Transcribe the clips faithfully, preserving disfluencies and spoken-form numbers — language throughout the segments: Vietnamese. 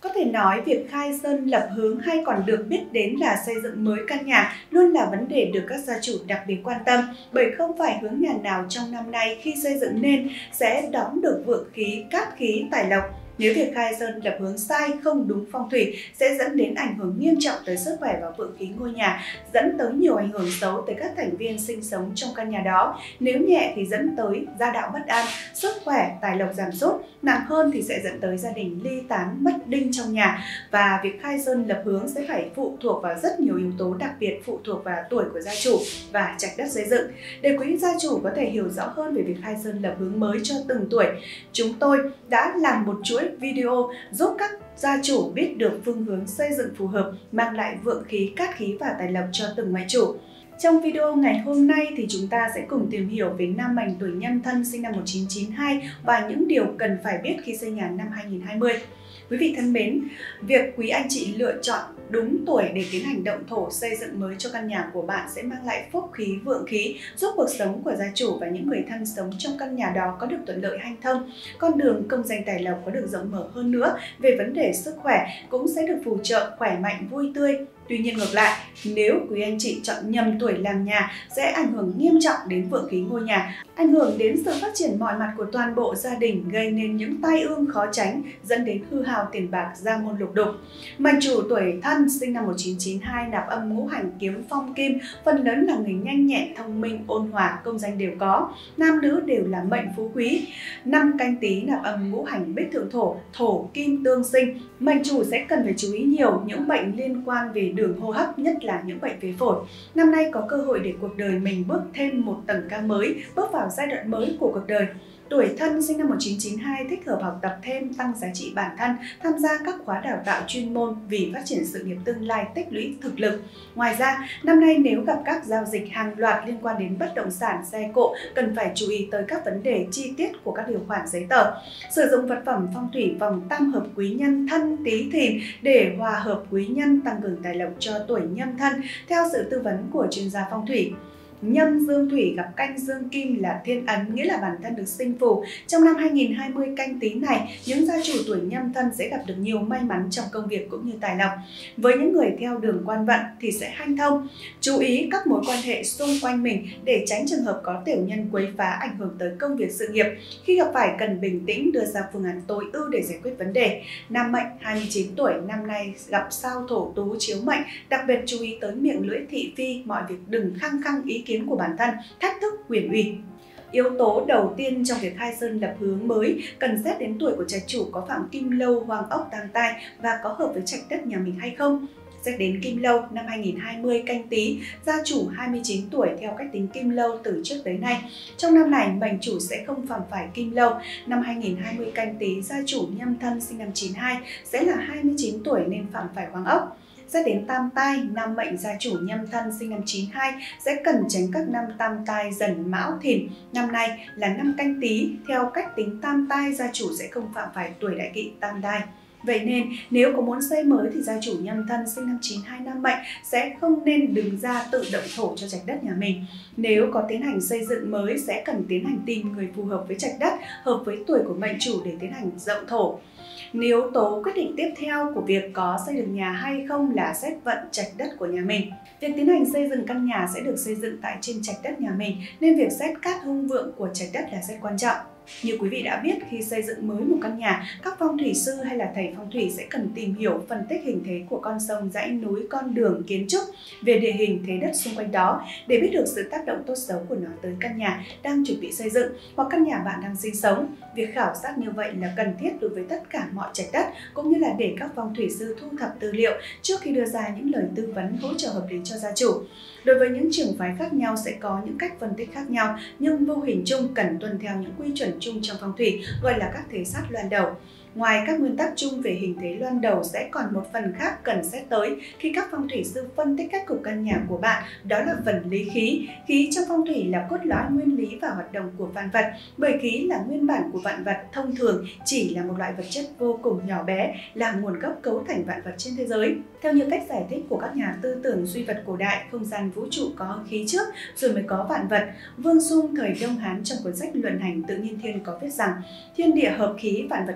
Có thể nói việc khai sơn lập hướng hay còn được biết đến là xây dựng mới căn nhà luôn là vấn đề được các gia chủ đặc biệt quan tâm, bởi không phải hướng nhà nào trong năm nay khi xây dựng nên sẽ đón được vượng khí, cát khí, tài lộc. Nếu việc khai sơn lập hướng sai, không đúng phong thủy sẽ dẫn đến ảnh hưởng nghiêm trọng tới sức khỏe và vượng khí ngôi nhà, dẫn tới nhiều ảnh hưởng xấu tới các thành viên sinh sống trong căn nhà đó. Nếu nhẹ thì dẫn tới gia đạo bất an, sức khỏe, tài lộc giảm sút, nặng hơn thì sẽ dẫn tới gia đình ly tán, mất đinh trong nhà. Và việc khai sơn lập hướng sẽ phải phụ thuộc vào rất nhiều yếu tố, đặc biệt phụ thuộc vào tuổi của gia chủ và trạch đất xây dựng. Để quý gia chủ có thể hiểu rõ hơn về việc khai sơn lập hướng mới cho từng tuổi, chúng tôi đã làm một chuỗi video giúp các gia chủ biết được phương hướng xây dựng phù hợp, mang lại vượng khí, cát khí và tài lộc cho từng mệnh chủ. Trong video ngày hôm nay thì chúng ta sẽ cùng tìm hiểu về nam mệnh tuổi Nhâm Thân sinh năm một nghìn chín trăm chín mươi hai và những điều cần phải biết khi xây nhà năm hai nghìn không trăm hai mươi. Quý vị thân mến, việc quý anh chị lựa chọn đúng tuổi để tiến hành động thổ xây dựng mới cho căn nhà của bạn sẽ mang lại phúc khí, vượng khí, giúp cuộc sống của gia chủ và những người thân sống trong căn nhà đó có được thuận lợi hanh thông, con đường công danh tài lộc có được rộng mở hơn nữa. Về vấn đề sức khỏe cũng sẽ được phù trợ, khỏe mạnh, vui tươi. Tuy nhiên ngược lại, nếu quý anh chị chọn nhầm tuổi làm nhà sẽ ảnh hưởng nghiêm trọng đến vượng khí ngôi nhà, ảnh hưởng đến sự phát triển mọi mặt của toàn bộ gia đình, gây nên những tai ương khó tránh, dẫn đến hư hao tiền bạc, gia môn lục đục. Mệnh chủ tuổi Thân sinh năm một nghìn chín trăm chín mươi hai nạp âm ngũ hành kiếm phong kim, phần lớn là người nhanh nhẹn, thông minh, ôn hòa, công danh đều có, nam nữ đều là mệnh phú quý. Năm Canh Tý nạp âm ngũ hành bích thượng thổ, thổ kim tương sinh. Mệnh chủ sẽ cần phải chú ý nhiều những bệnh liên quan về đường hô hấp, nhất là những bệnh về phổi. Năm nay có cơ hội để cuộc đời mình bước thêm một tầng cao mới, bước vào giai đoạn mới của cuộc đời. Tuổi Thân sinh năm một nghìn chín trăm chín mươi hai thích hợp học tập thêm, tăng giá trị bản thân, tham gia các khóa đào tạo chuyên môn vì phát triển sự nghiệp tương lai, tích lũy thực lực. Ngoài ra, năm nay nếu gặp các giao dịch hàng loạt liên quan đến bất động sản, xe cộ, cần phải chú ý tới các vấn đề chi tiết của các điều khoản giấy tờ. Sử dụng vật phẩm phong thủy vòng tam hợp quý nhân Thân Tý Thìn để hòa hợp quý nhân, tăng cường tài lộc cho tuổi Nhâm Thân theo sự tư vấn của chuyên gia phong thủy. Nhâm dương thủy gặp canh dương kim là thiên ấn, nghĩa là bản thân được sinh phù. Trong năm hai nghìn không trăm hai mươi Canh Tý này, những gia chủ tuổi Nhâm Thân sẽ gặp được nhiều may mắn trong công việc cũng như tài lộc. Với những người theo đường quan vận thì sẽ hanh thông. Chú ý các mối quan hệ xung quanh mình để tránh trường hợp có tiểu nhân quấy phá, ảnh hưởng tới công việc sự nghiệp. Khi gặp phải cần bình tĩnh đưa ra phương án tối ưu để giải quyết vấn đề. Nam mệnh hai mươi chín tuổi năm nay gặp sao thổ tú chiếu mệnh, đặc biệt chú ý tới miệng lưỡi thị phi, mọi việc đừng khăng khăng ý kiến của bản thân, thách thức quyền uy. Yếu tố đầu tiên trong việc khai sơn lập hướng mới cần xét đến tuổi của trạch chủ có phạm kim lâu, hoàng ốc, tam tai và có hợp với trạch đất nhà mình hay không. Xét đến kim lâu năm hai nghìn không trăm hai mươi Canh Tý, gia chủ hai mươi chín tuổi theo cách tính kim lâu từ trước tới nay. Trong năm này, mệnh chủ sẽ không phạm phải kim lâu. Năm hai nghìn không trăm hai mươi Canh Tý, gia chủ Nhâm Thân sinh năm chín mươi hai sẽ là hai mươi chín tuổi nên phạm phải hoàng ốc. Xét đến tam tai, nam mệnh gia chủ Nhâm Thân sinh năm chín mươi hai sẽ cần tránh các năm tam tai Dần, Mão, Thìn. Năm nay là năm Canh Tý, theo cách tính tam tai gia chủ sẽ không phạm phải tuổi đại kỵ tam tai. Vậy nên nếu có muốn xây mới thì gia chủ Nhâm Thân sinh năm chín mươi hai nam mệnh sẽ không nên đứng ra tự động thổ cho trạch đất nhà mình. Nếu có tiến hành xây dựng mới sẽ cần tiến hành tìm người phù hợp với trạch đất, hợp với tuổi của mệnh chủ để tiến hành dậu thổ. Yếu tố quyết định tiếp theo của việc có xây được nhà hay không là xét vận trạch đất của nhà mình. Việc tiến hành xây dựng căn nhà sẽ được xây dựng tại trên trạch đất nhà mình nên việc xét cát hung vượng của trạch đất là rất quan trọng. Như quý vị đã biết, khi xây dựng mới một căn nhà, các phong thủy sư hay là thầy phong thủy sẽ cần tìm hiểu, phân tích hình thế của con sông, dãy núi, con đường, kiến trúc về địa hình, thế đất xung quanh đó để biết được sự tác động tốt xấu của nó tới căn nhà đang chuẩn bị xây dựng hoặc căn nhà bạn đang sinh sống. Việc khảo sát như vậy là cần thiết đối với tất cả mọi trạch đất, cũng như là để các phong thủy sư thu thập tư liệu trước khi đưa ra những lời tư vấn hỗ trợ hợp lý cho gia chủ. Đối với những trường phái khác nhau sẽ có những cách phân tích khác nhau, nhưng vô hình chung cần tuân theo những quy chuẩn chung trong phong thủy, gọi là các thế sát loan đầu. Ngoài các nguyên tắc chung về hình thế loan đầu sẽ còn một phần khác cần xét tới khi các phong thủy sư phân tích cách cục căn nhà của bạn, đó là phần lý khí. Khí trong phong thủy là cốt lõi nguyên lý và hoạt động của vạn vật, bởi khí là nguyên bản của vạn vật, thông thường chỉ là một loại vật chất vô cùng nhỏ bé, là nguồn gốc cấu thành vạn vật trên thế giới. Theo như cách giải thích của các nhà tư tưởng duy vật cổ đại, không gian vũ trụ có khí trước rồi mới có vạn vật. Vương Xung thời Đông Hán trong cuốn sách Luận Hành Tự Nhiên Thiên có viết rằng: thiên địa hợp khí, vạn vật tự sinh.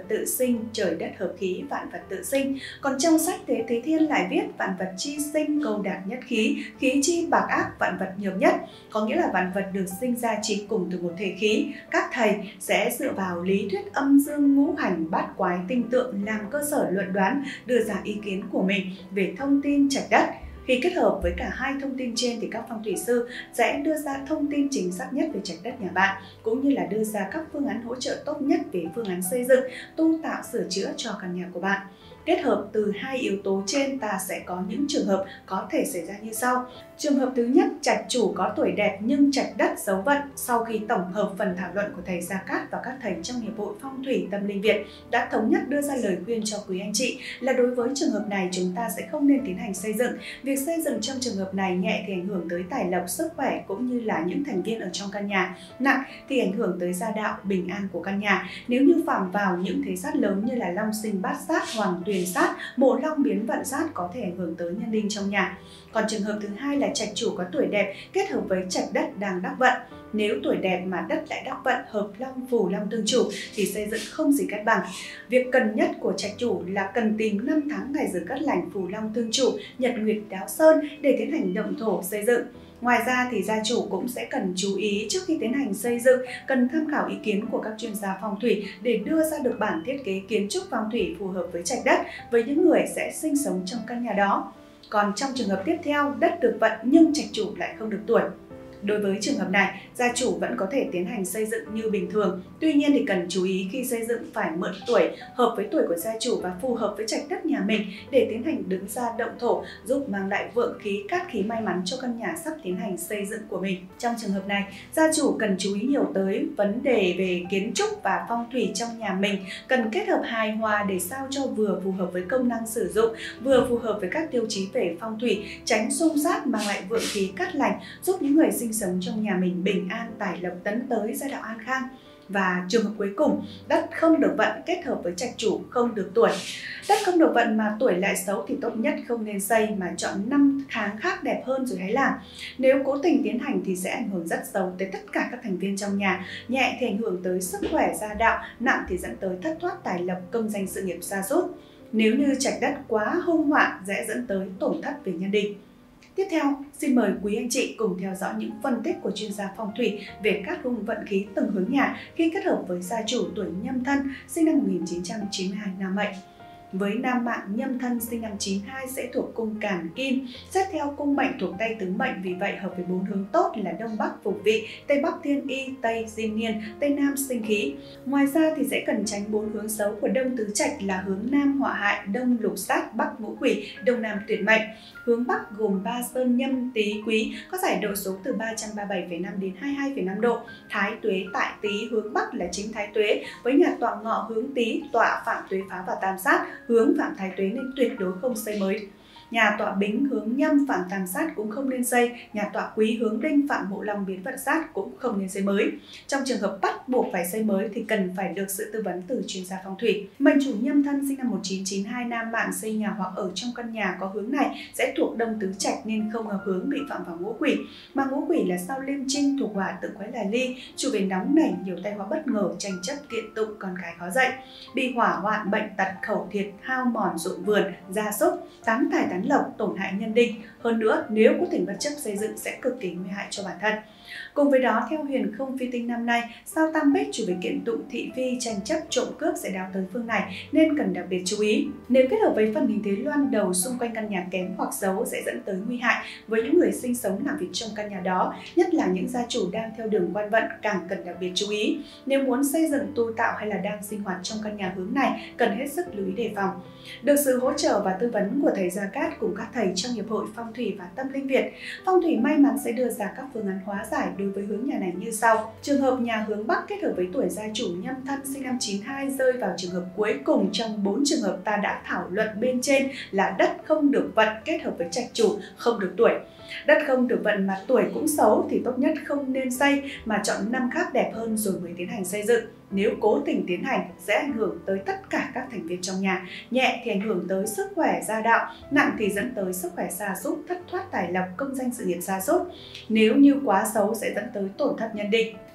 sinh, trời đất hợp khí, vạn vật tự sinh. Còn trong sách Thế Thế Thiên lại viết vạn vật chi sinh, câu đạt nhất khí, khí chi bạc ác, vạn vật hợp nhất. Có nghĩa là vạn vật được sinh ra chỉ cùng từ một thể khí. Các thầy sẽ dựa vào lý thuyết âm dương ngũ hành bát quái tinh tượng làm cơ sở luận đoán, đưa ra ý kiến của mình về thông tin trạch đất. Khi kết hợp với cả hai thông tin trên thì các phong thủy sư sẽ đưa ra thông tin chính xác nhất về trạch đất nhà bạn, cũng như là đưa ra các phương án hỗ trợ tốt nhất về phương án xây dựng, tu tạo, sửa chữa cho căn nhà của bạn. Kết hợp từ hai yếu tố trên, ta sẽ có những trường hợp có thể xảy ra như sau. Trường hợp thứ nhất, trạch chủ có tuổi đẹp nhưng trạch đất xấu vận. Sau khi tổng hợp phần thảo luận của thầy Gia Cát và các thầy trong Hiệp hội Phong thủy Tâm Linh Việt đã thống nhất đưa ra lời khuyên cho quý anh chị là đối với trường hợp này chúng ta sẽ không nên tiến hành xây dựng. Việc xây dựng trong trường hợp này nhẹ thì ảnh hưởng tới tài lộc, sức khỏe cũng như là những thành viên ở trong căn nhà. Nặng thì ảnh hưởng tới gia đạo, bình an của căn nhà. Nếu như phạm vào những thế sát lớn như là long sinh bát sát, hoàng tuyền sát, mộ long biến vận sát có thể ảnh hưởng tới nhân đinh trong nhà. Còn trường hợp thứ hai là trạch chủ có tuổi đẹp kết hợp với trạch đất đang đắc vận. Nếu tuổi đẹp mà đất lại đắc vận, hợp long phù long tương chủ thì xây dựng không gì cắt bằng. Việc cần nhất của trạch chủ là cần tìm năm tháng ngày giờ cát lành phù long tương chủ, nhật nguyệt đáo sơn để tiến hành động thổ xây dựng. Ngoài ra thì gia chủ cũng sẽ cần chú ý trước khi tiến hành xây dựng, cần tham khảo ý kiến của các chuyên gia phong thủy để đưa ra được bản thiết kế kiến trúc phong thủy phù hợp với trạch đất, với những người sẽ sinh sống trong căn nhà đó. Còn trong trường hợp tiếp theo, đất được vận nhưng trạch chủ lại không được tuổi. Đối với trường hợp này, gia chủ vẫn có thể tiến hành xây dựng như bình thường. Tuy nhiên thì cần chú ý khi xây dựng phải mượn tuổi hợp với tuổi của gia chủ và phù hợp với trạch đất nhà mình để tiến hành đứng ra động thổ, giúp mang lại vượng khí, cát khí may mắn cho căn nhà sắp tiến hành xây dựng của mình. Trong trường hợp này, gia chủ cần chú ý nhiều tới vấn đề về kiến trúc và phong thủy trong nhà mình, cần kết hợp hài hòa để sao cho vừa phù hợp với công năng sử dụng, vừa phù hợp với các tiêu chí về phong thủy, tránh xung sát, mang lại vượng khí cát lành, giúp những người sinh sống trong nhà mình bình an, tài lộc tấn tới, gia đạo an khang. Và trường hợp cuối cùng, đất không được vận kết hợp với trạch chủ không được tuổi. Đất không được vận mà tuổi lại xấu thì tốt nhất không nên xây mà chọn năm tháng khác đẹp hơn rồi hãy làm. Nếu cố tình tiến hành thì sẽ ảnh hưởng rất xấu tới tất cả các thành viên trong nhà. Nhẹ thì ảnh hưởng tới sức khỏe, gia đạo, nặng thì dẫn tới thất thoát tài lộc, công danh sự nghiệp sa sút. Nếu như trạch đất quá hung hoạn sẽ dẫn tới tổn thất về nhân định. Tiếp theo, xin mời quý anh chị cùng theo dõi những phân tích của chuyên gia phong thủy về các cung vận khí từng hướng nhà khi kết hợp với gia chủ tuổi Nhâm Thân sinh năm một nghìn chín trăm chín mươi hai nam mệnh. Với nam mạng Nhâm Thân sinh năm chín hai sẽ thuộc cung Càn Kim, xét theo cung mệnh thuộc Tây Tứ Mệnh, vì vậy hợp với bốn hướng tốt là Đông Bắc Phục Vị, Tây Bắc Thiên Y, Tây Diên Niên, Tây Nam Sinh Khí. Ngoài ra thì sẽ cần tránh bốn hướng xấu của Đông Tứ Trạch là hướng Nam Họa Hại, Đông Lục Sát, Bắc Ngũ Quỷ, Đông Nam Tuyệt Mệnh. Hướng Bắc gồm Ba Sơn, Nhâm, Tý, Quý có giải độ số từ ba trăm ba mươi bảy phẩy năm đến hai mươi hai phẩy năm độ. Thái Tuế tại Tý hướng Bắc là chính Thái Tuế, với nhà tọa Ngọ hướng Tý, tọa Phạm Tuế phá và tam sát, hướng Phạm Thái Tuế nên tuyệt đối không xây mới. Nhà tọa Bính hướng Nhâm phạm tam sát cũng không nên xây, nhà tọa Quý hướng Đinh phạm mộ long biến vận sát cũng không nên xây mới. Trong trường hợp bắt buộc phải xây mới thì cần phải được sự tư vấn từ chuyên gia phong thủy. Mệnh chủ Nhâm Thân sinh năm một nghìn chín trăm chín mươi hai nam mạng xây nhà hoặc ở trong căn nhà có hướng này sẽ thuộc Đông Tứ Trạch nên không hợp hướng, bị phạm vào ngũ quỷ. Mà ngũ quỷ là sao Liêm Trinh thuộc hỏa, tự quái là Ly, chủ về nóng nảy, nhiều tai họa bất ngờ, tranh chấp kiện tụng, con cái khó dạy, bị hỏa hoạn, bệnh tật, khẩu thiệt, hao mòn ruộng vườn, gia súc, tán tài tán lộc, tổn hại nhân đinh. Hơn nữa, nếu cố tình bất chấp xây dựng sẽ cực kỳ nguy hại cho bản thân. Cùng với đó, theo huyền không phi tinh năm nay, sao Tam Bích chủ về kiện tụng, thị phi, tranh chấp, trộm cướp sẽ đào tới phương này nên cần đặc biệt chú ý. Nếu kết hợp với phần hình thế loan đầu xung quanh căn nhà kém hoặc xấu sẽ dẫn tới nguy hại với những người sinh sống làm việc trong căn nhà đó, nhất là những gia chủ đang theo đường quan vận càng cần đặc biệt chú ý. Nếu muốn xây dựng, tu tạo hay là đang sinh hoạt trong căn nhà hướng này cần hết sức lưu ý đề phòng. Được sự hỗ trợ và tư vấn của thầy Gia Cát cùng các thầy trong Hiệp hội Phong thủy và Tâm Linh Việt, Phong thủy may mắn sẽ đưa ra các phương án hóa giải đối với hướng nhà này như sau. Trường hợp nhà hướng Bắc kết hợp với tuổi gia chủ Nhâm Thân sinh năm chín hai rơi vào trường hợp cuối cùng trong bốn trường hợp ta đã thảo luận bên trên là đất không được vận kết hợp với trạch chủ không được tuổi. Đất không được vận mà tuổi cũng xấu thì tốt nhất không nên xây mà chọn năm khác đẹp hơn rồi mới tiến hành xây dựng. Nếu cố tình tiến hành sẽ ảnh hưởng tới tất cả các thành viên trong nhà. Nhẹ thì ảnh hưởng tới sức khỏe gia đạo, nặng thì dẫn tới sức khỏe sa sút, thất thoát tài lộc, công danh sự nghiệp sa sút. Nếu như quá xấu sẽ dẫn tới tổn thất nhân định.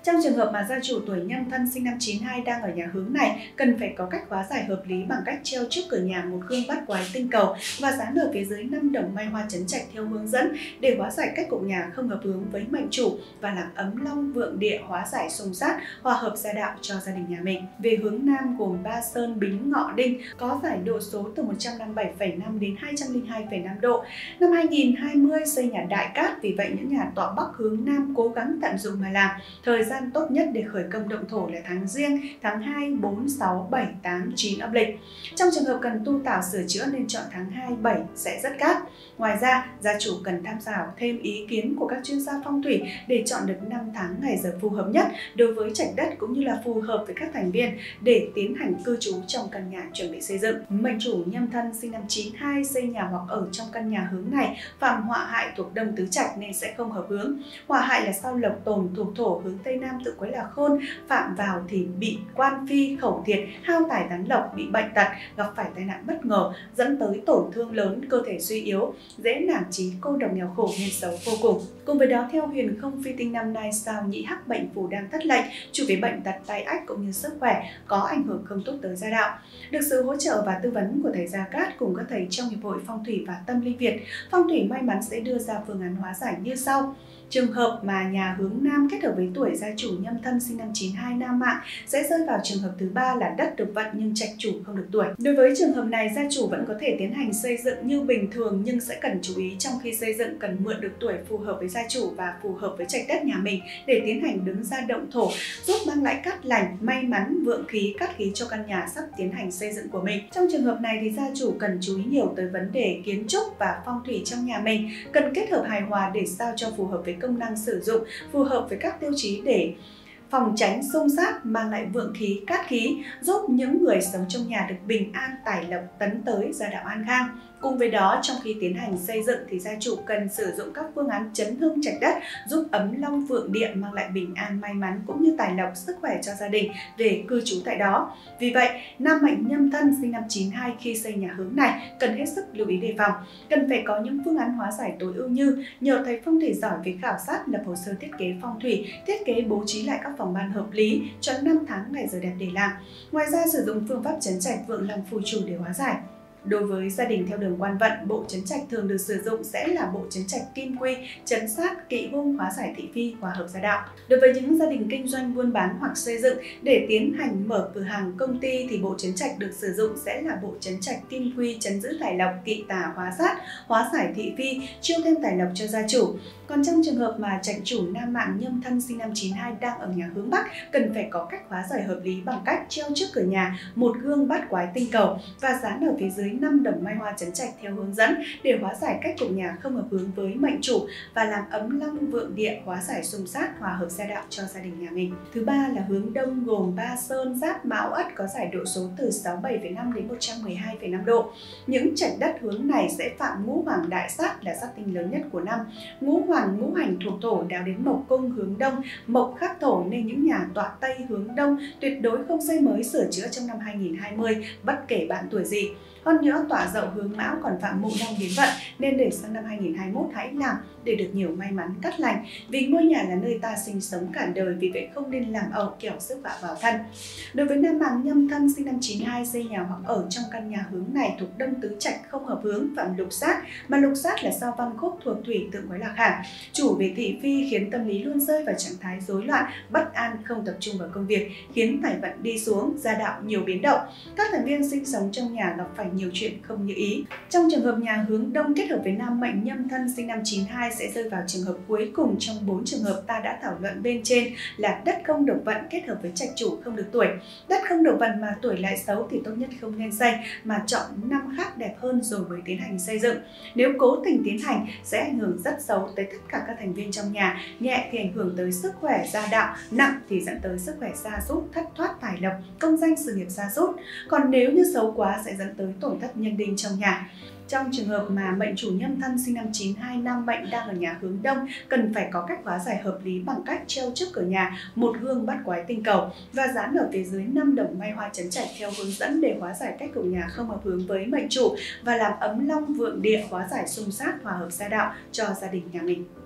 Trong trường hợp mà gia chủ tuổi Nhâm Thân sinh năm chín hai đang ở nhà hướng này, cần phải có cách hóa giải hợp lý bằng cách treo trước cửa nhà một gương bát quái tinh cầu và dán ở phía dưới năm đồng may hoa chấn trạch theo hướng dẫn để hóa giải cách cục nhà không hợp hướng với mệnh chủ và làm ấm long vượng địa, hóa giải xung sát, hòa hợp gia đạo cho gia đình nhà mình. Về hướng Nam gồm Ba Sơn, Bính, Ngọ, Đinh có giải độ số từ một trăm năm mươi bảy phẩy năm đến hai trăm lẻ hai phẩy năm độ. Năm hai nghìn không trăm hai mươi xây nhà đại cát, vì vậy những nhà tọa Bắc hướng Nam cố gắng tận dụng mà làm. Thời gian tốt nhất để khởi công động thổ là tháng Giêng, tháng hai, bốn, sáu, bảy, tám, chín âm lịch. Trong trường hợp cần tu tảo sửa chữa nên chọn tháng hai, bảy sẽ rất cát. Ngoài ra, gia chủ cần tham khảo thêm ý kiến của các chuyên gia phong thủy để chọn được năm tháng ngày giờ phù hợp nhất đối với trạch đất cũng như là phù hợp với các thành viên để tiến hành cư trú trong căn nhà chuẩn bị xây dựng. Mệnh chủ Nhâm Thân sinh năm chín hai xây nhà hoặc ở trong căn nhà hướng này phạm họa hại thuộc Đông Tứ Trạch nên sẽ không hợp hướng. Họa hại là sao Lộc Tồn thuộc thổ hướng Tây Nam tự quấy là Khôn, phạm vào thì bị quan phi khẩu thiệt, hao tài tán lộc, bị bệnh tật, gặp phải tai nạn bất ngờ dẫn tới tổn thương lớn, cơ thể suy yếu, dễ nản chí, cô độc nghèo khổ nên xấu vô cùng. Cùng với đó, theo huyền không phi tinh năm nay sao Nhị Hắc mệnh phù đang thất lệnh, chủ về bệnh tật, tai ách cũng như sức khỏe có ảnh hưởng không tốt tới gia đạo. Được sự hỗ trợ và tư vấn của thầy Gia Cát cùng các thầy trong hiệp hội phong thủy và tâm linh Việt, phong thủy may mắn sẽ đưa ra phương án hóa giải như sau. Trường hợp mà nhà hướng Nam kết hợp với tuổi gia chủ Nhâm Thân sinh năm chín hai nam mạng sẽ rơi vào trường hợp thứ ba là đất được vận nhưng trạch chủ không được tuổi. Đối với trường hợp này, gia chủ vẫn có thể tiến hành xây dựng như bình thường nhưng sẽ cần chú ý trong khi xây dựng cần mượn được tuổi phù hợp với gia chủ và phù hợp với trạch đất nhà mình để tiến hành đứng ra động thổ, giúp mang lại cát lành, may mắn, vượng khí, cát khí cho căn nhà sắp tiến hành xây dựng của mình. Trong trường hợp này thì gia chủ cần chú ý nhiều tới vấn đề kiến trúc và phong thủy trong nhà mình, cần kết hợp hài hòa để sao cho phù hợp với công năng sử dụng, phù hợp với các tiêu chí để phòng tránh xung sát, mang lại vượng khí, cát khí, giúp những người sống trong nhà được bình an, tài lộc, tấn tới, gia đạo an khang. Cùng với đó, trong khi tiến hành xây dựng thì gia chủ cần sử dụng các phương án chấn hương trạch đất giúp ấm long vượng địa, mang lại bình an, may mắn cũng như tài lộc, sức khỏe cho gia đình về cư trú tại đó. Vì vậy, nam mệnh Nhâm Thân sinh năm chín hai khi xây nhà hướng này cần hết sức lưu ý đề phòng, cần phải có những phương án hóa giải tối ưu như nhờ thầy phong thủy giỏi về khảo sát, lập hồ sơ thiết kế phong thủy, thiết kế bố trí lại các phòng ban hợp lý, chọn năm tháng ngày giờ đẹp để làm. Ngoài ra, sử dụng phương pháp chấn trạch vượng long phù chủ để hóa giải. Đối với gia đình theo đường quan vận, bộ chấn trạch thường được sử dụng sẽ là bộ chấn trạch kim quy, chấn sát, kỵ hung, hóa giải thị phi, hòa hợp gia đạo. Đối với những gia đình kinh doanh buôn bán hoặc xây dựng để tiến hành mở cửa hàng công ty thì bộ chấn trạch được sử dụng sẽ là bộ chấn trạch kim quy, chấn giữ tài lộc, kỵ tà, hóa sát, hóa giải thị phi, chiêu thêm tài lộc cho gia chủ. Còn trong trường hợp mà trạch chủ nam mạng Nhâm Thân sinh năm chín hai đang ở nhà hướng Bắc, cần phải có cách hóa giải hợp lý bằng cách treo trước cửa nhà một gương bát quái tinh cầu và dán ở phía dưới năm đồng may hoa chấn trạch theo hướng dẫn để hóa giải cách cục nhà không hợp hướng với mệnh chủ và làm ấm long vượng địa, hóa giải xung sát, hòa hợp gia đạo cho gia đình nhà mình. Thứ ba là hướng Đông gồm Ba Sơn, Giáp, Mão, Ất có giải độ số từ sáu mươi bảy phẩy năm đến một trăm mười hai phẩy năm độ. Những trạch đất hướng này sẽ phạm ngũ hoàng đại sát là sát tinh lớn nhất của năm. Ngũ hoàng ngũ hành thuộc thổ đào đến mộc cung hướng Đông, mộc khắc thổ nên những nhà tọa Tây hướng Đông tuyệt đối không xây mới sửa chữa trong năm hai nghìn không trăm hai mươi bất kể bạn tuổi gì. Hơn nữa, tọa Dậu hướng Mão còn phạm mộ long đến vận nên để sang năm hai nghìn không trăm hai mươi mốt hãy làm để được nhiều may mắn cát lành, vì ngôi nhà là nơi ta sinh sống cả đời, vì vậy không nên làm ẩu kẻo sức vạ vào thân. Đối với nam mạng Nhâm Thân sinh năm chín hai xây nhà hoặc ở trong căn nhà hướng này thuộc Đông Tứ Trạch không hợp hướng, phạm lục sát, mà lục sát là sao Văn Khúc thuộc thủy tượng quái là Khảm, chủ về thị phi khiến tâm lý luôn rơi vào trạng thái rối loạn, bất an, không tập trung vào công việc, khiến tài vận đi xuống, gia đạo nhiều biến động. Các thành viên sinh sống trong nhà gặp phải nhiều chuyện không như ý. Trong trường hợp nhà hướng Đông kết hợp với nam mệnh Nhâm Thân sinh năm chín hai sẽ rơi vào trường hợp cuối cùng trong bốn trường hợp ta đã thảo luận bên trên là đất không được vận kết hợp với trạch chủ không được tuổi. Đất không được vận mà tuổi lại xấu thì tốt nhất không nên xây mà chọn năm khác đẹp hơn rồi mới tiến hành xây dựng. Nếu cố tình tiến hành sẽ ảnh hưởng rất xấu tới tất cả các thành viên trong nhà, nhẹ thì ảnh hưởng tới sức khỏe gia đạo, nặng thì dẫn tới sức khỏe sa sút, thất thoát tài lộc, công danh sự nghiệp sa sút. Còn nếu như xấu quá sẽ dẫn tới tổn thất nhân đinh trong nhà. Trong trường hợp mà mệnh chủ Nhâm Thân sinh năm chín hai nam mệnh đang ở nhà hướng Đông, cần phải có cách hóa giải hợp lý bằng cách treo trước cửa nhà một gương bát quái tinh cầu và dán ở phía dưới năm đồng may hoa chấn trạch theo hướng dẫn để hóa giải cách cục nhà không hợp hướng với mệnh chủ và làm ấm long vượng địa, hóa giải xung sát, hòa hợp gia đạo cho gia đình nhà mình.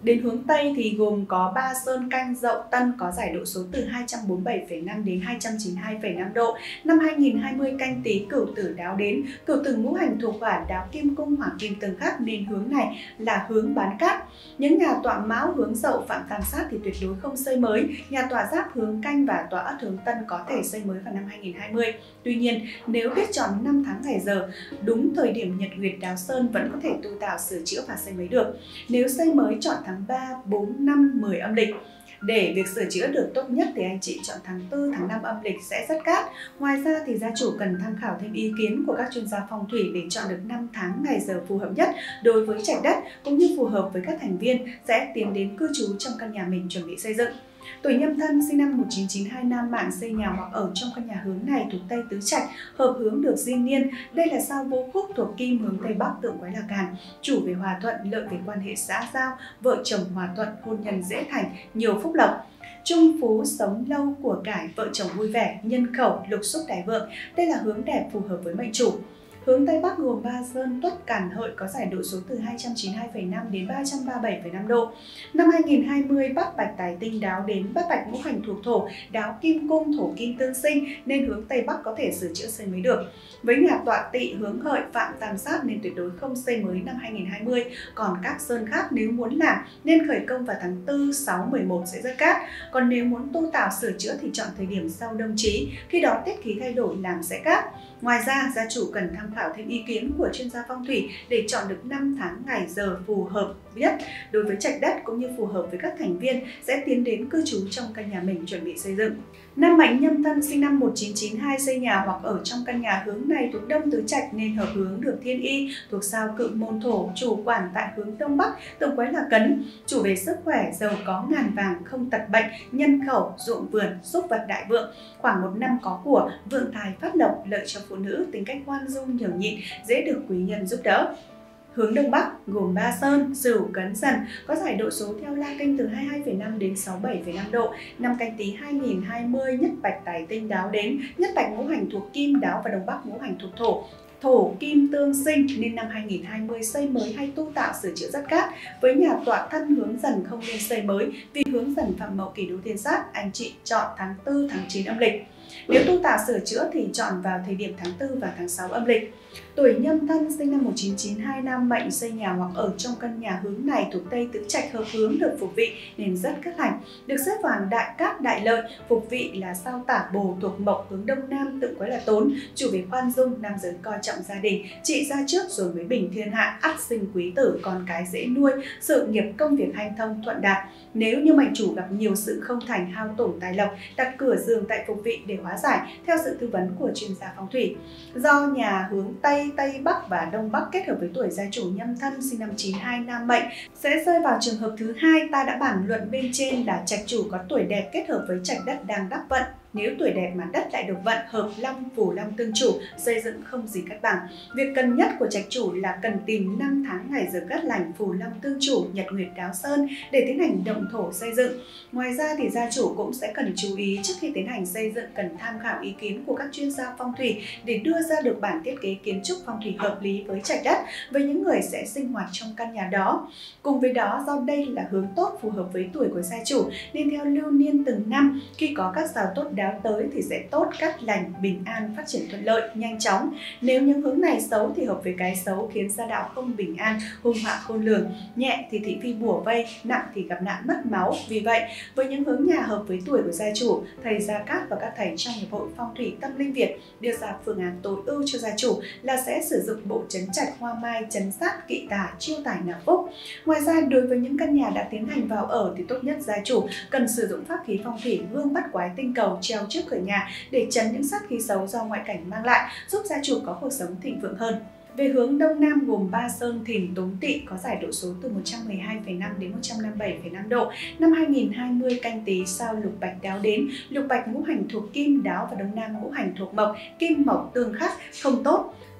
Đến hướng Tây thì gồm có Ba Sơn, Canh, Dậu, Tân có giải độ số từ hai trăm bốn mươi bảy phẩy năm đến hai trăm chín mươi hai phẩy năm độ. Năm hai nghìn không trăm hai mươi Canh Tý, Cửu Tử đáo đến, Cửu Tử ngũ hành thuộc hỏa, đáo kim cung, hỏa kim tương khắc nên hướng này là hướng bán cát. Những nhà tọa Mão hướng Dậu, Phạm Tam Sát thì tuyệt đối không xây mới. Nhà tọa Giáp hướng Canh và tọa Ất hướng Tân có thể xây mới vào năm hai nghìn không trăm hai mươi. Tuy nhiên, nếu biết chọn năm tháng ngày giờ đúng thời điểm nhật nguyệt đáo sơn vẫn có thể tu tạo sửa chữa và xây mới được. Nếu xây mới chọn tháng ba, bốn, năm, mười âm lịch. Để việc sửa chữa được tốt nhất thì anh chị chọn tháng tư, tháng năm âm lịch sẽ rất cát. Ngoài ra thì gia chủ cần tham khảo thêm ý kiến của các chuyên gia phong thủy để chọn được năm tháng ngày giờ phù hợp nhất đối với trạch đất cũng như phù hợp với các thành viên sẽ tiến đến cư trú trong căn nhà mình chuẩn bị xây dựng. Tuổi Nhâm Thân sinh năm một nghìn chín trăm chín mươi hai nam mạng xây nhà hoặc ở trong căn nhà hướng này thuộc Tây Tứ Trạch, hợp hướng được diên niên. Đây là sao Vô Khúc thuộc Kim hướng Tây Bắc, tượng quái là Càn, chủ về hòa thuận, lợi về quan hệ xã giao, vợ chồng hòa thuận, hôn nhân dễ thành, nhiều phúc lộc. Trung phú sống lâu, của cải, vợ chồng vui vẻ, nhân khẩu, lục xúc đại vượng. Đây là hướng đẹp phù hợp với mệnh chủ. Hướng Tây Bắc gồm Ba Sơn, Tuất, Càn, Hợi có giải độ số từ hai trăm chín mươi hai phẩy năm đến ba trăm ba mươi bảy phẩy năm độ. Năm hai nghìn không trăm hai mươi Bát Bạch tài tinh đáo đến, Bát Bạch ngũ hành thuộc thổ, đáo kim cung, thổ kim tương sinh nên hướng Tây Bắc có thể sửa chữa xây mới được. Với nhà tọa Tỵ hướng Hợi, Phạm Tam Sát nên tuyệt đối không xây mới năm hai nghìn không trăm hai mươi. Còn các sơn khác nếu muốn làm nên khởi công vào tháng tư, sáu, mười một sẽ rất cát. Còn nếu muốn tu tạo sửa chữa thì chọn thời điểm sau đông chí, khi đó tiết khí thay đổi làm sẽ cát. Ngoài ra, gia chủ cần tham khảo thêm ý kiến của chuyên gia phong thủy để chọn được năm tháng ngày giờ phù hợp nhất đối với trạch đất cũng như phù hợp với các thành viên sẽ tiến đến cư trú trong căn nhà mình chuẩn bị xây dựng. Nam mệnh Nhâm Thân sinh năm một nghìn chín trăm chín mươi hai xây nhà hoặc ở trong căn nhà hướng này thuộc Đông Tứ Trạch nên hợp hướng được Thiên Y, thuộc sao Cự Môn Thổ, chủ quản tại hướng Đông Bắc, tượng quái là Cấn, chủ về sức khỏe, giàu có ngàn vàng, không tật bệnh, nhân khẩu, ruộng vườn, xúc vật đại vượng, khoảng một năm có của, vượng tài phát lộc, lợi cho phụ nữ, tính cách khoan dung nhường nhịn, dễ được quý nhân giúp đỡ. Hướng Đông Bắc gồm Ba Sơn, Sửu, Cấn, Dần có giải độ số theo la kinh từ hai mươi hai phẩy năm đến sáu mươi bảy phẩy năm độ. Năm Canh Tý hai nghìn không trăm hai mươi Nhất Bạch tài tinh đáo đến, Nhất Bạch ngũ hành thuộc Kim đáo và Đông Bắc ngũ hành thuộc Thổ. Thổ kim tương sinh nên năm hai nghìn không trăm hai mươi xây mới hay tu tạo sửa chữa rất cát. Với nhà tọa Thân hướng Dần không nên xây mới vì hướng Dần phạm Mậu Kỷ Đô Thiên Sát, anh chị chọn tháng tư, tháng chín âm lịch. Nếu tu tạo sửa chữa thì chọn vào thời điểm tháng tư và tháng sáu âm lịch. Tuổi Nhâm Thân sinh năm một nghìn chín trăm chín mươi hai nam mệnh xây nhà hoặc ở trong căn nhà hướng này thuộc Tây Tứ Trạch, hợp hướng được phục vị nên rất cát lành, được xếp vào hàng đại cát đại lợi. Phục vị là sao Tả Bồ thuộc Mộc hướng Đông Nam, tượng quái là Tốn, chủ về khoan dung, nam giới coi trọng gia đình, trị gia trước rồi mới bình thiên hạ, ắt sinh quý tử, con cái dễ nuôi, sự nghiệp công việc hanh thông thuận đạt. Nếu như mệnh chủ gặp nhiều sự không thành, hao tổn tài lộc, đặt cửa giường tại phục vị để hóa giải theo sự tư vấn của chuyên gia phong thủy. Do nhà hướng Tây, Tây Bắc và Đông Bắc kết hợp với tuổi gia chủ Nhâm Thân sinh năm chín mươi hai nam mệnh sẽ rơi vào trường hợp thứ hai. Ta đã bàn luận bên trên là trạch chủ có tuổi đẹp kết hợp với trạch đất đang đắc vận. Nếu tuổi đẹp mà đất lại được vận, hợp long, phù long tương chủ, xây dựng không gì cắt bằng. Việc cần nhất của trạch chủ là cần tìm năm tháng ngày giờ cát lành, phù long tương chủ, nhật nguyệt đáo sơn để tiến hành động thổ xây dựng. Ngoài ra thì gia chủ cũng sẽ cần chú ý trước khi tiến hành xây dựng cần tham khảo ý kiến của các chuyên gia phong thủy để đưa ra được bản thiết kế kiến trúc phong thủy hợp lý với trạch đất với những người sẽ sinh hoạt trong căn nhà đó. Cùng với đó, do đây là hướng tốt phù hợp với tuổi của gia chủ nên theo lưu niên từng năm, khi có các sao tốt đáo tới thì sẽ tốt, cát lành, bình an, phát triển thuận lợi, nhanh chóng. Nếu những hướng này xấu thì hợp với cái xấu khiến gia đạo không bình an, hung họa khôn lường, nhẹ thì thị phi bủa vây, nặng thì gặp nạn mất máu. Vì vậy, với những hướng nhà hợp với tuổi của gia chủ, thầy Gia Cát và các thầy trong Hiệp hội Phong thủy Tâm Linh Việt đưa ra phương án tối ưu cho gia chủ là sẽ sử dụng bộ trấn trạch, hoa mai, trấn sát, kỵ tà, chiêu tài nạp phúc. Ngoài ra, đối với những căn nhà đã tiến hành vào ở thì tốt nhất gia chủ cần sử dụng pháp khí phong thủy gương bắt quái tinh cầu treo trước cửa nhà để trấn những sát khí xấu do ngoại cảnh mang lại, giúp gia chủ có cuộc sống thịnh vượng hơn. Về hướng Đông Nam gồm Ba Sơn, Thìn, Tốn, Tỵ có giải độ số từ một trăm mười hai phẩy năm đến một trăm năm mươi bảy phẩy năm độ. Năm hai nghìn không trăm hai mươi Canh Tý sao Lục Bạch đáo đến, Lục Bạch ngũ hành thuộc Kim đáo và Đông Nam ngũ hành thuộc Mộc, Kim Mộc tương khắc không tốt.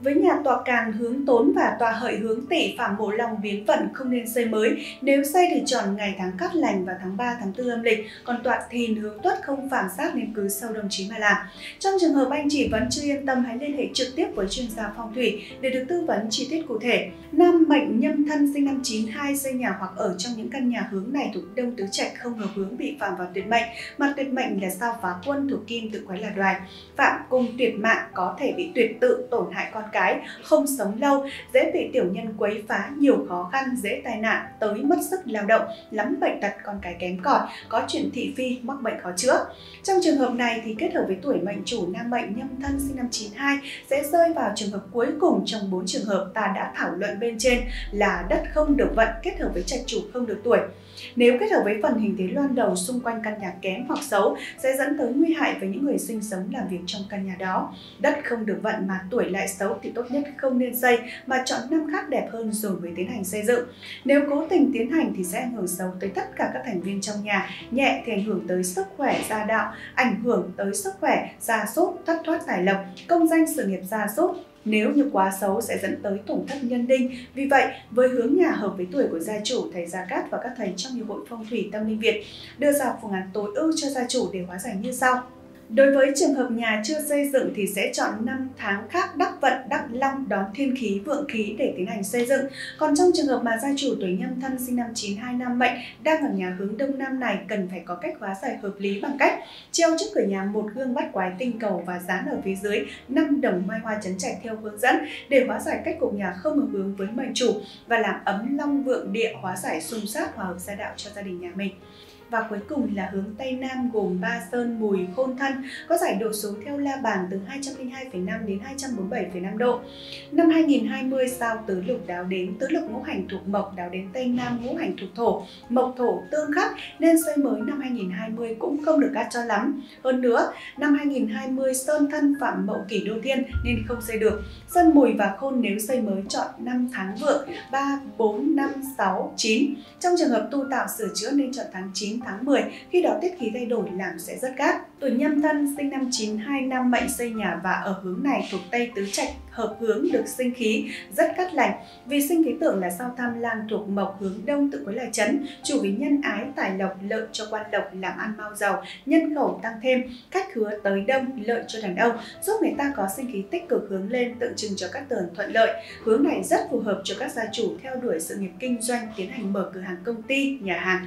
Với nhà tọa Càn hướng Tốn và tọa Hợi hướng Tỵ, Phạm Mộ Long biến vận không nên xây mới. Nếu xây thì chọn ngày tháng cát lành vào tháng ba, tháng tư âm lịch. Còn tọa Thìn hướng Tuất không phạm sát nên cứ sau đồng chí mà làm. Trong trường hợp anh chị vẫn chưa yên tâm, hãy liên hệ trực tiếp với chuyên gia phong thủy để được tư vấn chi tiết cụ thể. Nam mệnh Nhâm Thân sinh năm chín hai xây nhà hoặc ở trong những căn nhà hướng này thuộc Đông Tứ Trạch không hợp hướng bị phạm vào tuyệt mệnh. Mặt tuyệt mệnh là sao Phá Quân thuộc Kim, tự quái là Đoài. Phạm cung tuyệt mạng có thể bị tuyệt tự, tổn hại con cái, không sống lâu, dễ bị tiểu nhân quấy phá, nhiều khó khăn, dễ tai nạn, tới mất sức lao động, lắm bệnh tật, con cái kém cỏi, có chuyện thị phi, mắc bệnh khó chữa. Trong trường hợp này thì kết hợp với tuổi mệnh chủ nam mệnh Nhâm Thân sinh năm chín hai sẽ rơi vào trường hợp cuối cùng trong bốn trường hợp ta đã thảo luận bên trên là đất không được vận kết hợp với trạch chủ không được tuổi. Nếu kết hợp với phần hình thế loan đầu xung quanh căn nhà kém hoặc xấu sẽ dẫn tới nguy hại với những người sinh sống làm việc trong căn nhà đó. Đất không được vận mà tuổi lại xấu thì tốt nhất không nên xây mà chọn năm khác đẹp hơn rồi mới tiến hành xây dựng. Nếu cố tình tiến hành thì sẽ ảnh hưởng xấu tới tất cả các thành viên trong nhà, nhẹ thì ảnh hưởng tới sức khỏe gia đạo, ảnh hưởng tới sức khỏe gia sút, thất thoát tài lộc, công danh sự nghiệp gia sút. Nếu như quá xấu sẽ dẫn tới tổn thất nhân đinh. Vì vậy, với hướng nhà hợp với tuổi của gia chủ, thầy Gia Cát và các thầy trong Hiệp hội Phong thủy Tâm linh Việt đưa ra phương án tối ưu cho gia chủ để hóa giải như sau. Đối với trường hợp nhà chưa xây dựng thì sẽ chọn năm tháng khác đắc vận, đắc long đón thiên khí, vượng khí để tiến hành xây dựng. Còn trong trường hợp mà gia chủ tuổi Nhâm Thân sinh năm chín hai nam mệnh đang ở nhà hướng đông nam này cần phải có cách hóa giải hợp lý bằng cách treo trước cửa nhà một gương bắt quái tinh cầu và dán ở phía dưới năm đồng mai hoa chấn trạch theo hướng dẫn để hóa giải cách cục nhà không hợp hướng với mệnh chủ và làm ấm long vượng địa, hóa giải xung sát hòa hợp gia đạo cho gia đình nhà mình. Và cuối cùng là hướng Tây Nam gồm Ba Sơn, Mùi, Khôn Thân có giải độ số theo la bàn từ hai trăm lẻ hai phẩy năm đến hai trăm bốn mươi bảy phẩy năm độ. Năm hai nghìn không trăm hai mươi sao tứ lục đáo đến, tứ lục ngũ hành thuộc Mộc đáo đến Tây Nam ngũ hành thuộc Thổ, Mộc Thổ tương khắc nên xây mới năm hai nghìn không trăm hai mươi cũng không được cát cho lắm. Hơn nữa, năm hai nghìn không trăm hai mươi Sơn Thân phạm Mậu Kỷ Đô Thiên nên không xây được. Sơn Mùi và Khôn nếu xây mới chọn năm tháng vượng ba, bốn, năm, sáu, chín. Trong trường hợp tu tạo sửa chữa nên chọn tháng chín, tháng mười, khi đó tiết khí thay đổi làm sẽ rất cát. Tuổi Nhâm Thân sinh năm chín hai nam mệnh xây nhà và ở hướng này thuộc Tây Tứ Trạch hợp hướng được sinh khí rất cát lành. Vì sinh khí tượng là sao Tham Lang thuộc Mộc hướng đông tự quái là Chấn, chủ với nhân ái, tài lộc, lợi cho quan lộc, làm ăn mau giàu, nhân khẩu tăng thêm, khách khứa tới đông, lợi cho đàn ông, giúp người ta có sinh khí tích cực hướng lên, tượng trưng cho các tường thuận lợi. Hướng này rất phù hợp cho các gia chủ theo đuổi sự nghiệp kinh doanh, tiến hành mở cửa hàng công ty, nhà hàng.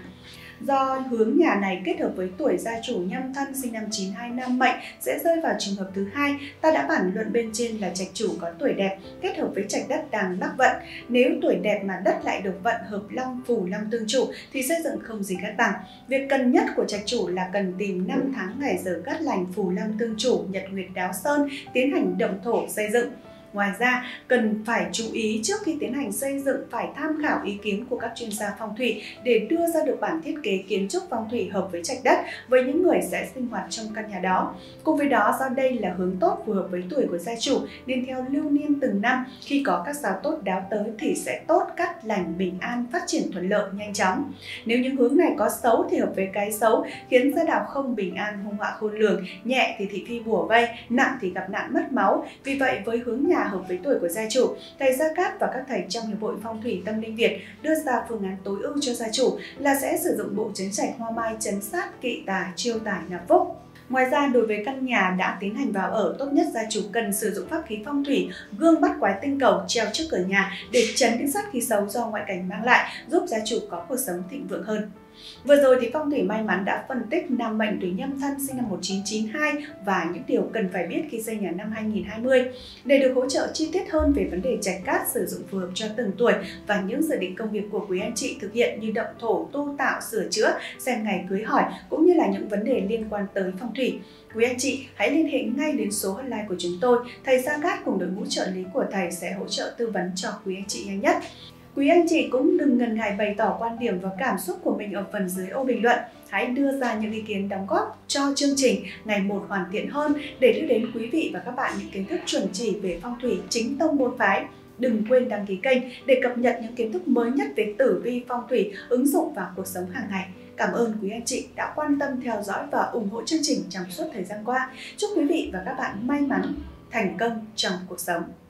Do hướng nhà này kết hợp với tuổi gia chủ Nhâm Thân sinh năm chín hai nam mệnh sẽ rơi vào trường hợp thứ hai. Ta đã bản luận bên trên là trạch chủ có tuổi đẹp kết hợp với trạch đất đang đắc vận. Nếu tuổi đẹp mà đất lại được vận hợp long phù long tương chủ thì xây dựng không gì cát bằng. Việc cần nhất của trạch chủ là cần tìm năm tháng ngày giờ cát lành phù long tương chủ, nhật nguyệt đáo sơn, tiến hành động thổ xây dựng. Ngoài ra, cần phải chú ý trước khi tiến hành xây dựng phải tham khảo ý kiến của các chuyên gia phong thủy để đưa ra được bản thiết kế kiến trúc phong thủy hợp với trạch đất với những người sẽ sinh hoạt trong căn nhà đó. Cùng với đó, do đây là hướng tốt phù hợp với tuổi của gia chủ nên theo lưu niên từng năm, khi có các sao tốt đáo tới thì sẽ tốt, cát lành, bình an, phát triển thuận lợi, nhanh chóng. Nếu những hướng này có xấu thì hợp với cái xấu, khiến gia đạo không bình an, hung họa khôn lường, nhẹ thì thị phi bủa vây, nặng thì gặp nạn mất máu. Vì vậy, với hướng nhà hợp với tuổi của gia chủ, thầy Gia Cát và các thầy trong Hiệp hội Phong thủy Tâm linh Việt đưa ra phương án tối ưu cho gia chủ là sẽ sử dụng bộ chấn trạch hoa mai chấn sát, kỵ tà, chiêu tài, nạp phúc. Ngoài ra, đối với căn nhà đã tiến hành vào ở, tốt nhất gia chủ cần sử dụng pháp khí phong thủy, gương bắt quái tinh cầu treo trước cửa nhà để trấn những sát khí xấu do ngoại cảnh mang lại, giúp gia chủ có cuộc sống thịnh vượng hơn. Vừa rồi thì Phong thủy may mắn đã phân tích nam mệnh tuổi Nhâm Thân sinh năm một nghìn chín trăm chín mươi hai và những điều cần phải biết khi xây nhà năm hai nghìn không trăm hai mươi. Để được hỗ trợ chi tiết hơn về vấn đề trạch cát sử dụng phù hợp cho từng tuổi và những dự định công việc của quý anh chị thực hiện như động thổ, tu tạo, sửa chữa, xem ngày cưới hỏi cũng như là những vấn đề liên quan tới phong thủy, quý anh chị hãy liên hệ ngay đến số hotline của chúng tôi. Thầy Gia Cát cùng đội ngũ trợ lý của thầy sẽ hỗ trợ tư vấn cho quý anh chị nhanh nhất. Quý anh chị cũng đừng ngần ngại bày tỏ quan điểm và cảm xúc của mình ở phần dưới ô bình luận. Hãy đưa ra những ý kiến đóng góp cho chương trình ngày một hoàn thiện hơn để đưa đến quý vị và các bạn những kiến thức chuẩn chỉ về phong thủy chính tông môn phái. Đừng quên đăng ký kênh để cập nhật những kiến thức mới nhất về tử vi phong thủy ứng dụng vào cuộc sống hàng ngày. Cảm ơn quý anh chị đã quan tâm theo dõi và ủng hộ chương trình trong suốt thời gian qua. Chúc quý vị và các bạn may mắn, thành công trong cuộc sống.